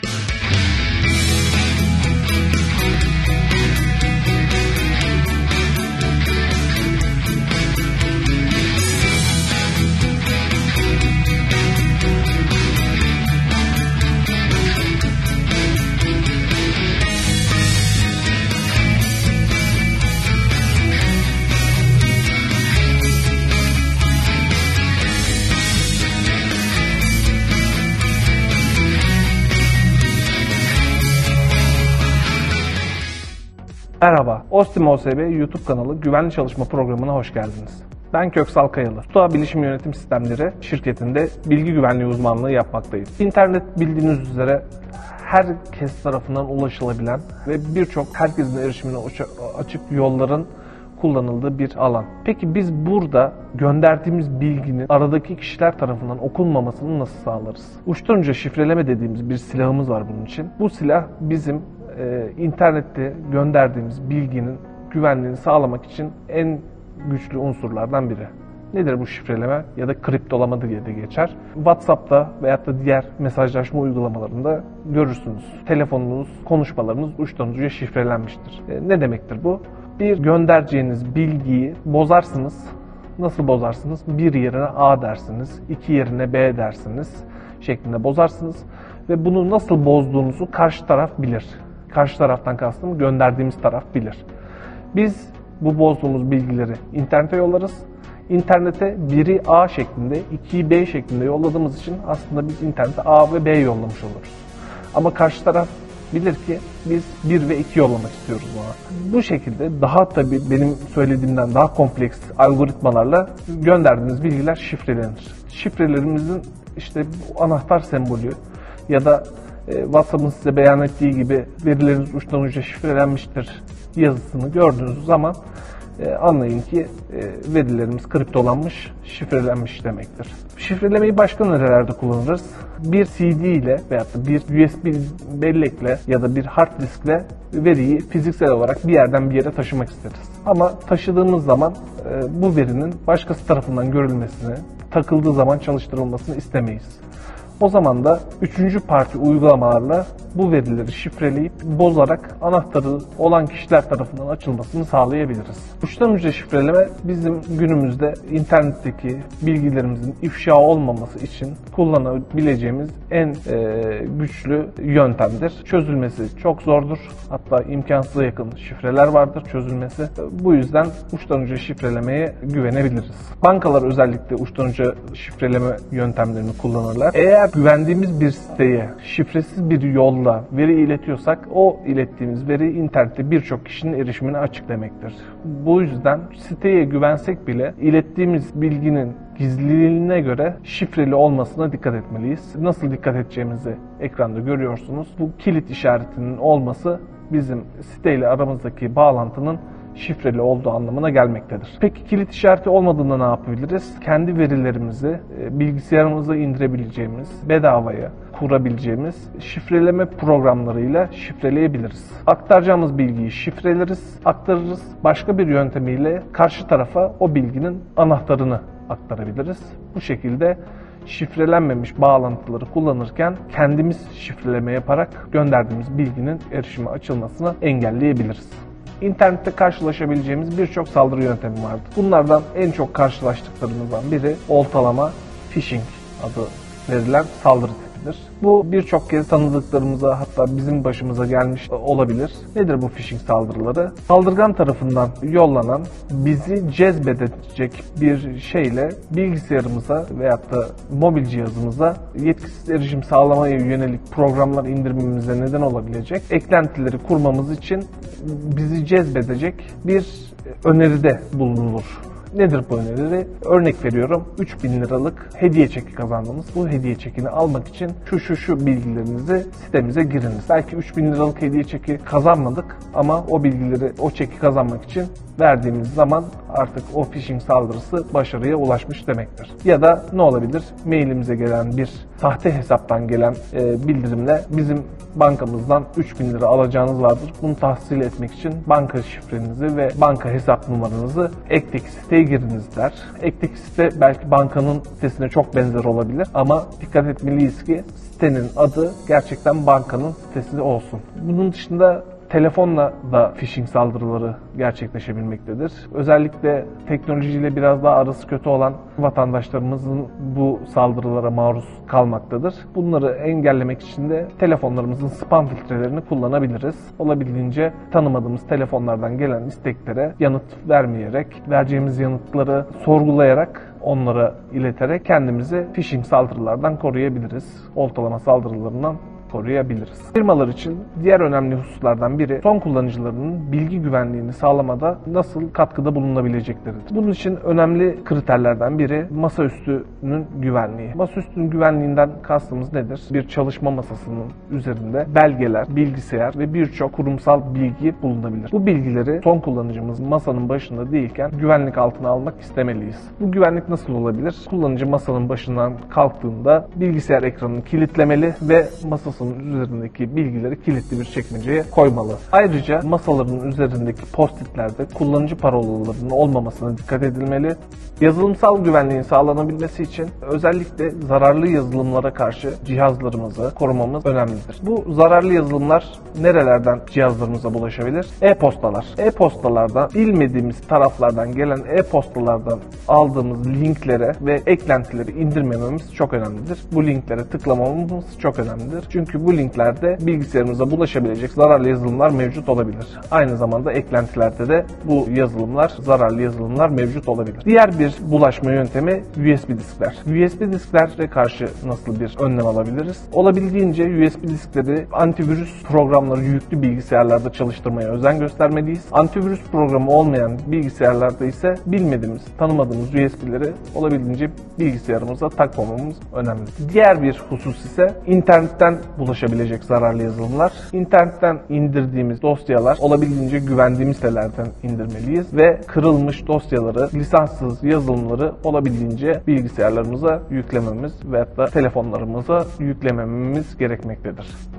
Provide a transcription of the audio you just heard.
Merhaba, OSTİM OSB YouTube kanalı Güvenli Çalışma Programı'na hoş geldiniz. Ben Köksal Kayalı. TUA Bilişim Yönetim Sistemleri şirketinde bilgi güvenliği uzmanlığı yapmaktayım. İnternet bildiğiniz üzere herkes tarafından ulaşılabilen ve birçok herkesin erişimine açık yolların kullanıldığı bir alan. Peki biz burada gönderdiğimiz bilginin aradaki kişiler tarafından okunmamasını nasıl sağlarız? Uçtan uca şifreleme dediğimiz bir silahımız var bunun için. Bu silah bizim internette gönderdiğimiz bilginin güvenliğini sağlamak için en güçlü unsurlardan biri. Nedir bu şifreleme ya da kriptolama diye de geçer. WhatsApp'ta veyahut da diğer mesajlaşma uygulamalarında görürsünüz. Telefonunuz, konuşmalarınız uçtan uca şifrelenmiştir. Ne demektir bu? Bir göndereceğiniz bilgiyi bozarsınız. Nasıl bozarsınız? Bir yerine A dersiniz, iki yerine B dersiniz şeklinde bozarsınız. Ve bunu nasıl bozduğunuzu karşı taraf bilir. Karşı taraftan kastım gönderdiğimiz taraf bilir. Biz bu bozduğumuz bilgileri internete yollarız. İnternete biri A şeklinde, ikiyi B şeklinde yolladığımız için aslında biz internete A ve B yollamış oluruz. Ama karşı taraf bilir ki biz 1 ve 2 yollamak istiyoruz ona. Bu şekilde daha tabii benim söylediğimden daha kompleks algoritmalarla gönderdiğimiz bilgiler şifrelenir. Şifrelerimizin işte anahtar sembolü ya da WhatsApp'ın size beyan ettiği gibi verileriniz uçtan uca şifrelenmiştir yazısını gördüğünüz zaman anlayın ki verilerimiz kriptolanmış, şifrelenmiş demektir. Şifrelemeyi başka nerelerde kullanırız? Bir CD ile veyahut da bir USB bellekle ya da bir hard diskle veriyi fiziksel olarak bir yerden bir yere taşımak isteriz. Ama taşıdığımız zaman bu verinin başkası tarafından görülmesini, takıldığı zaman çalıştırılmasını istemeyiz. O zaman da üçüncü parti uygulamalarla bu verileri şifreleyip bozarak anahtarı olan kişiler tarafından açılmasını sağlayabiliriz. Uçtan uca şifreleme bizim günümüzde internetteki bilgilerimizin ifşa olmaması için kullanabileceğimiz en güçlü yöntemdir. Çözülmesi çok zordur. Hatta imkansıza yakın şifreler vardır çözülmesi. Bu yüzden uçtan uca şifrelemeye güvenebiliriz. Bankalar özellikle uçtan uca şifreleme yöntemlerini kullanırlar. Eğer güvendiğimiz bir siteye şifresiz bir yolla veri iletiyorsak o ilettiğimiz veri internette birçok kişinin erişimine açık demektir. Bu yüzden siteye güvensek bile ilettiğimiz bilginin gizliliğine göre şifreli olmasına dikkat etmeliyiz. Nasıl dikkat edeceğimizi ekranda görüyorsunuz. Bu kilit işaretinin olması bizim siteyle aramızdaki bağlantının şifreli olduğu anlamına gelmektedir. Peki kilit işareti olmadığında ne yapabiliriz? Kendi verilerimizi bilgisayarımıza indirebileceğimiz, bedavaya kurabileceğimiz şifreleme programlarıyla şifreleyebiliriz. Aktaracağımız bilgiyi şifreleriz, aktarırız. Başka bir yöntemiyle karşı tarafa o bilginin anahtarını aktarabiliriz. Bu şekilde şifrelenmemiş bağlantıları kullanırken kendimiz şifreleme yaparak gönderdiğimiz bilginin erişime açılmasını engelleyebiliriz. İnternette karşılaşabileceğimiz birçok saldırı yöntemi vardır. Bunlardan en çok karşılaştıklarımızdan biri oltalama, phishing adı verilen saldırı tipidir. Bu birçok kez tanıdıklarımıza hatta bizim başımıza gelmiş olabilir. Nedir bu phishing saldırıları? Saldırgan tarafından yollanan bizi cezbedecek bir şeyle bilgisayarımıza veyahut da mobil cihazımıza yetkisiz erişim sağlamaya yönelik programlar indirmemize neden olabilecek eklentileri kurmamız için bizi cezbedecek bir öneride bulunulur. Nedir bu öneri? Örnek veriyorum, 3.000 liralık hediye çeki kazandınız. Bu hediye çekini almak için şu bilgilerinizi sitemize giriniz. Belki 3.000 liralık hediye çeki kazanmadık ama o bilgileri, o çeki kazanmak için verdiğimiz zaman artık o phishing saldırısı başarıya ulaşmış demektir. Ya da ne olabilir? Mailimize gelen bir sahte hesaptan gelen bildirimle bizim bankamızdan 3.000 lira alacağınız vardır. Bunu tahsil etmek için banka şifrenizi ve banka hesap numaranızı ekteki siteye giriniz der. Ekteki site belki bankanın sitesine çok benzer olabilir ama dikkat etmeliyiz ki sitenin adı gerçekten bankanın sitesi olsun. Bunun dışında telefonla da phishing saldırıları gerçekleşebilmektedir. Özellikle teknolojiyle biraz daha arası kötü olan vatandaşlarımızın bu saldırılara maruz kalmaktadır. Bunları engellemek için de telefonlarımızın spam filtrelerini kullanabiliriz. Olabildiğince tanımadığımız telefonlardan gelen isteklere yanıt vermeyerek, vereceğimiz yanıtları sorgulayarak, onlara ileterek kendimizi phishing saldırılardan koruyabiliriz. Oltalama saldırılarından koruyabiliriz. Firmalar için diğer önemli hususlardan biri son kullanıcılarının bilgi güvenliğini sağlamada nasıl katkıda bulunabilecekleridir. Bunun için önemli kriterlerden biri masaüstünün güvenliği. Masaüstünün güvenliğinden kastımız nedir? Bir çalışma masasının üzerinde belgeler, bilgisayar ve birçok kurumsal bilgi bulunabilir. Bu bilgileri son kullanıcımız masanın başında değilken güvenlik altına almak istemeliyiz. Bu güvenlik nasıl olabilir? Kullanıcı masanın başından kalktığında bilgisayar ekranını kilitlemeli ve masasının üzerindeki bilgileri kilitli bir çekmeceye koymalı. Ayrıca masaların üzerindeki post-itlerde kullanıcı parolalarının olmamasına dikkat edilmeli. Yazılımsal güvenliğin sağlanabilmesi için özellikle zararlı yazılımlara karşı cihazlarımızı korumamız önemlidir. Bu zararlı yazılımlar nerelerden cihazlarımıza bulaşabilir? E-postalar. E-postalardan bilmediğimiz taraflardan gelen e-postalardan aldığımız linklere ve eklentileri indirmememiz çok önemlidir. Bu linklere tıklamamamız çok önemlidir. Çünkü bu linklerde bilgisayarımıza bulaşabilecek zararlı yazılımlar mevcut olabilir. Aynı zamanda eklentilerde de bu yazılımlar, zararlı yazılımlar mevcut olabilir. Diğer bir bulaşma yöntemi USB diskler. USB disklere karşı nasıl bir önlem alabiliriz? Olabildiğince USB diskleri antivirüs programları yüklü bilgisayarlarda çalıştırmaya özen göstermeliyiz. Antivirüs programı olmayan bilgisayarlarda ise bilmediğimiz, tanımadığımız USB'leri olabildiğince bilgisayarımıza takmamamız önemli. Diğer bir husus ise internetten bulaşabilecek zararlı yazılımlar. İnternetten indirdiğimiz dosyalar olabildiğince güvendiğimiz sitelerden indirmeliyiz ve kırılmış dosyaları, lisanssız yazılımları olabildiğince bilgisayarlarımıza yüklememiz ve hatta telefonlarımıza yüklemememiz gerekmektedir.